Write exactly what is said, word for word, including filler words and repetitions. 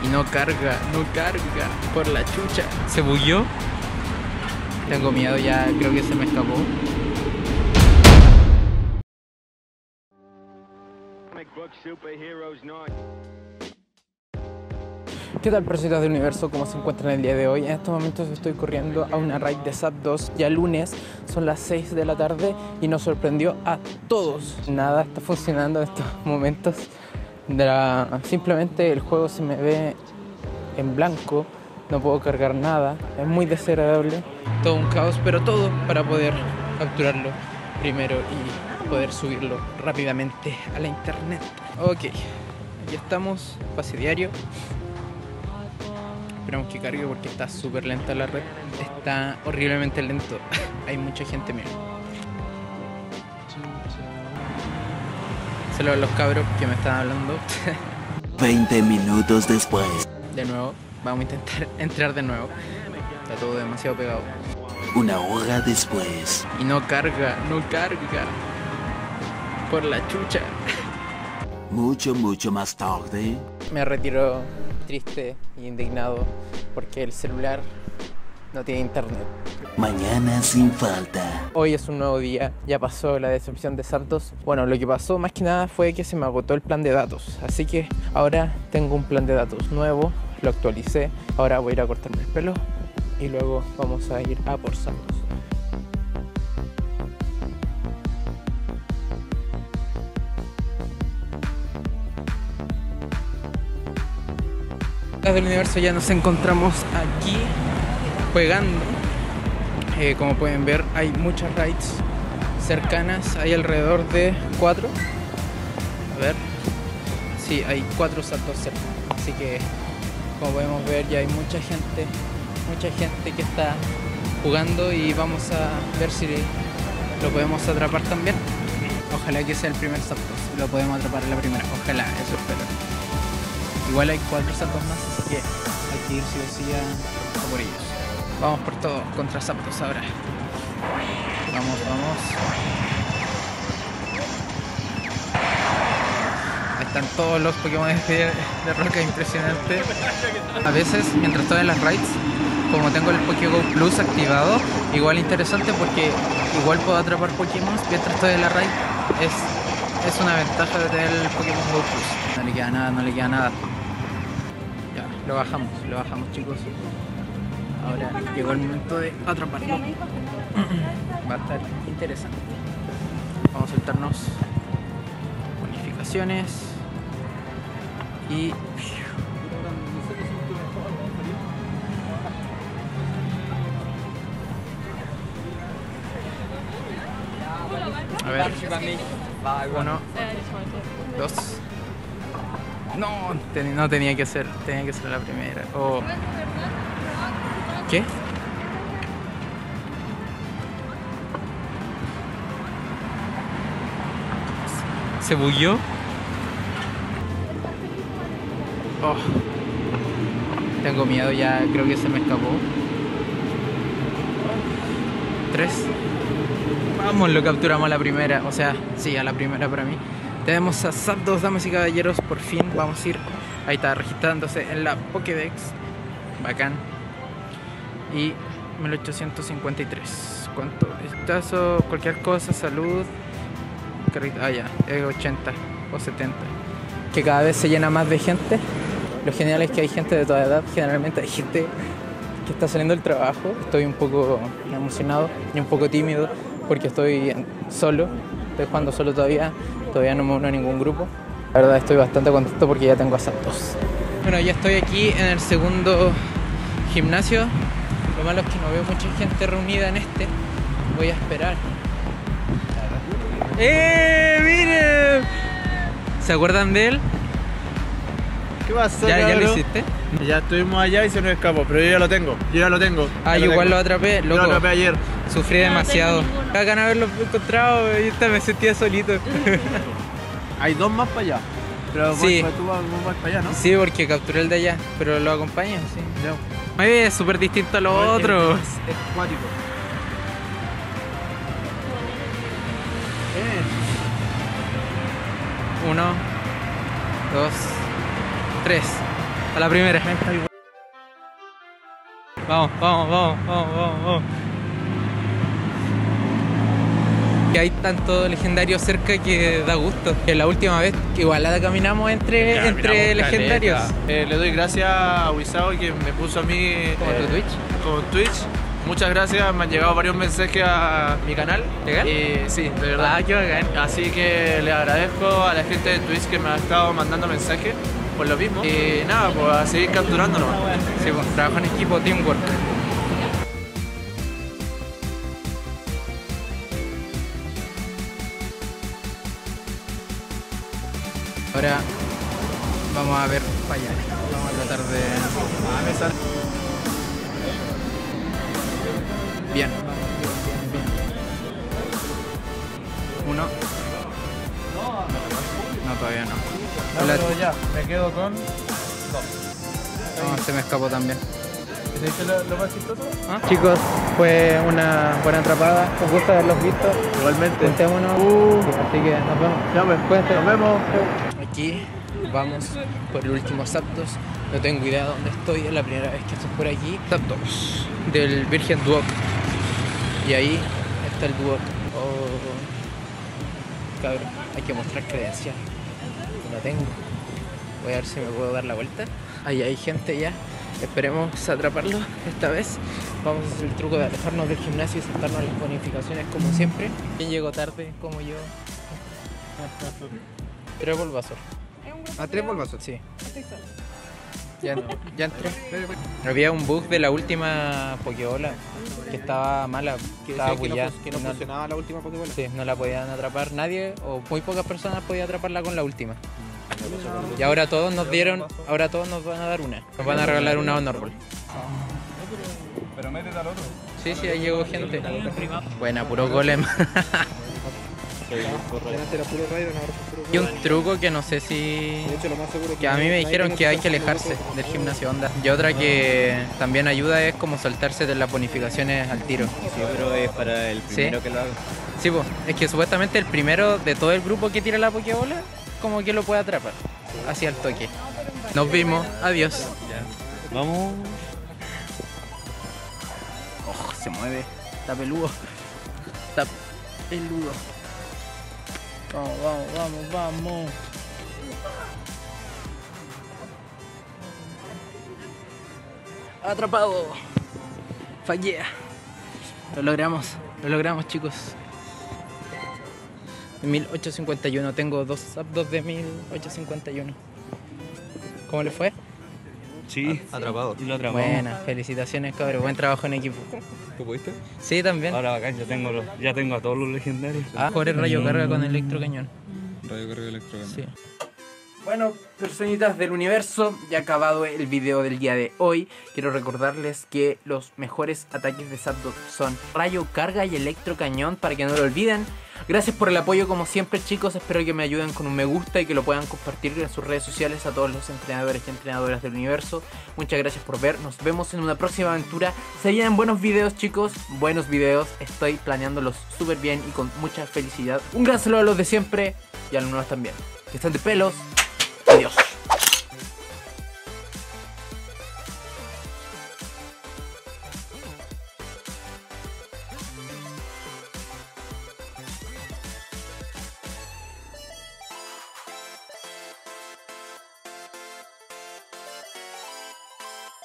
Y no carga, no carga. Por la chucha. ¿Se bugueó? Tengo miedo, ya creo que se me escapó. ¿Qué tal, parceros del universo? ¿Cómo se encuentran el día de hoy? En estos momentos estoy corriendo a una raid de Zapdos. Ya lunes, son las seis de la tarde y nos sorprendió a todos. Nada está funcionando en estos momentos. De la... Simplemente el juego se me ve en blanco. No puedo cargar nada. Es muy desagradable. Todo un caos, pero todo para poder capturarlo primero y poder subirlo rápidamente a la internet. Ok, aquí estamos, pase diario. Esperamos que cargue porque está súper lenta la red. Está horriblemente lento. Hay mucha gente, mira. Saludos a los cabros que me están hablando. veinte minutos después. De nuevo, vamos a intentar entrar de nuevo. Está todo demasiado pegado. Una hora después. Y no carga, no carga. Por la chucha. Mucho, mucho más tarde. Me retiro triste e indignado porque el celular no tiene internet. Mañana sin falta. Hoy es un nuevo día, ya pasó la decepción de Zapdos. Bueno, lo que pasó más que nada fue que se me agotó el plan de datos. Así que ahora tengo un plan de datos nuevo, lo actualicé. Ahora voy a ir a cortarme el pelo y luego vamos a ir a por Zapdos. Del universo, ya nos encontramos aquí jugando. Eh, como pueden ver, hay muchas raids cercanas, hay alrededor de cuatro. A ver, sí, hay cuatro saltos cerca. Así que, como podemos ver, ya hay mucha gente, mucha gente que está jugando y vamos a ver si lo podemos atrapar también. Ojalá que sea el primer salto, si lo podemos atrapar en la primera. Ojalá, eso espero. Igual hay cuatro saltos más, así que hay que ir sí o sí a, a por ellos. Vamos por todo, contra Zapdos ahora. Vamos, vamos. Ahí están todos los Pokémon de, de roca, impresionante. A veces, mientras estoy en las raids, como tengo el Pokego Plus activado, igual interesante porque igual puedo atrapar Pokémon mientras estoy en la raid. Es, es una ventaja de tener el Pokémon Go Plus. No le queda nada, no le queda nada. Ya, lo bajamos, lo bajamos, chicos. Ahora llegó el momento de atraparlo. Va a estar interesante. Vamos a soltarnos bonificaciones y a ver, uno, dos. No, ten, no tenía que ser, tenía que ser la primera. Oh. ¿Qué? ¿Se bugueó? Oh. Tengo miedo, ya creo que se me escapó. Tres. Vamos, lo capturamos a la primera. O sea, sí, a la primera para mí. Tenemos a Zapdos, damas y caballeros, por fin vamos a ir. Ahí está, registrándose en la Pokédex. Bacán. Y mil ochocientos cincuenta y tres. ¿Cuánto? Estazo, cualquier cosa, salud. Ah, ya, es ochenta o setenta. Que cada vez se llena más de gente. Lo genial es que hay gente de toda edad. Generalmente hay gente que está saliendo del trabajo. Estoy un poco emocionado y un poco tímido porque estoy solo. Estoy jugando solo todavía. Todavía no me uno a ningún grupo. La verdad estoy bastante contento porque ya tengo a Zapdos. Bueno, ya estoy aquí en el segundo gimnasio. Lo malo es que no veo mucha gente reunida en este. Voy a esperar. ¡Eh! ¡Miren! ¿Se acuerdan de él? ¿Qué pasó, ¿Ya, ¿Ya lo cabrón? hiciste? Ya estuvimos allá y se nos escapó, pero yo ya lo tengo, yo ya lo tengo. Ah, ya yo lo igual tengo. lo atrapé, Yo loco. lo atrapé ayer. Sufrí demasiado. Bacán haberlo encontrado, y me sentía solito. Hay dos más para allá. Pero Sí. vos, tú vas, vos vas para allá, ¿no? Sí, porque capturé el de allá, pero lo acompaña, sí. Ya. Oye, es súper distinto a lo No, otro. Es, es acuático. Eh. Uno, dos, tres. A la primera. Vamos, vamos, vamos, vamos, vamos, vamos. Que hay tanto legendario cerca que da gusto. Que la última vez que igual la caminamos entre, Ya, entre miramos legendarios. caleta. Eh, le doy gracias a Wisao que me puso a mí ¿Como tu eh, Twitch? Como Twitch. Muchas gracias, me han llegado varios mensajes a mi canal. ¿Legal? Y sí, de verdad. Ah, qué bacán. Así que le agradezco a la gente de Twitch que me ha estado mandando mensajes por lo mismo. Y nada, pues a seguir capturándonos. Sí, pues, trabajo en equipo, teamwork. Ahora vamos a ver para allá. Vamos a tratar de... Ah, me sale. Bien. Uno. No, todavía no. No, Hola. pero ya, me quedo con. No, se me escapó también. ¿Te dice lo, lo más chistoso? ¿Ah? Chicos, fue una buena atrapada. Un gusto haberlos visto. Igualmente. Juntémonos. Uh. Así que nos vemos. Ya pues, Cuídense. nos vemos. Aquí vamos por el último Zapdos. No tengo idea de dónde estoy, es la primera vez que estoy por aquí. Zapdos del Virgen Duoc. Y ahí está el Duoc. Oh, cabrón, hay que mostrar credencial. No la tengo. Voy a ver si me puedo dar la vuelta. Ahí hay gente ya. Esperemos atraparlo esta vez. Vamos a hacer el truco de alejarnos del gimnasio y sentarnos en las bonificaciones como siempre. ¿Quién llegó tarde? Como yo. Tres Bulbasaur. ¿A tres Bulbasaur? Sí. Ya, ya entré. Había un bug de la última Pokébola que estaba mala, que estaba bullada. Que no funcionaba la última Pokébola. Sí, no la podían atrapar nadie o muy pocas personas podían atraparla con la última. Y ahora todos nos dieron, ahora todos nos van a dar una. Nos van a regalar una Honor Ball. Pero métete al otro. Sí, sí, ahí llegó gente. Buena, puro golem. Delante era puro Raiden, ahora son puro Y un truco que no sé si... De hecho, lo más seguro es Que a mí me dijeron que hay que alejarse del gimnasio onda. Y otra que también ayuda es como saltarse de las bonificaciones al tiro. Sí, pero es para el primero ¿Sí? que lo haga. Sí, pues, es que supuestamente el primero de todo el grupo que tira la Pokébola, como que lo puede atrapar. Así al toque. Nos vimos, adiós. Vamos. Oh, se mueve. Está peludo. Está peludo. Vamos, vamos, vamos, vamos. Atrapado. Fallé. Lo logramos. Lo logramos, chicos. mil ochocientos cincuenta y uno. Tengo dos Zapdos de mil ochocientos cincuenta y uno. ¿Cómo le fue? Sí, atrapado. Y lo atrapamos. Buena. Felicitaciones, cabrón. Buen trabajo en equipo. ¿Tú pudiste? Sí, también. Ahora bacán, ya tengo, los, ya tengo a todos los legendarios. Ah, corre rayo carga con electrocañón. Radio carga electrónica. Sí. Bueno, personitas del universo, ya ha acabado el video del día de hoy. Quiero recordarles que los mejores ataques de Zapdos son rayo carga y electrocañón, para que no lo olviden. Gracias por el apoyo como siempre, chicos. Espero que me ayuden con un me gusta y que lo puedan compartir en sus redes sociales a todos los entrenadores y entrenadoras del universo. Muchas gracias por ver. Nos vemos en una próxima aventura. Se vienen buenos videos, chicos. Buenos videos. Estoy planeándolos súper bien y con mucha felicidad. Un gran saludo a los de siempre y a los nuevos también. Que estén de pelos. Adiós.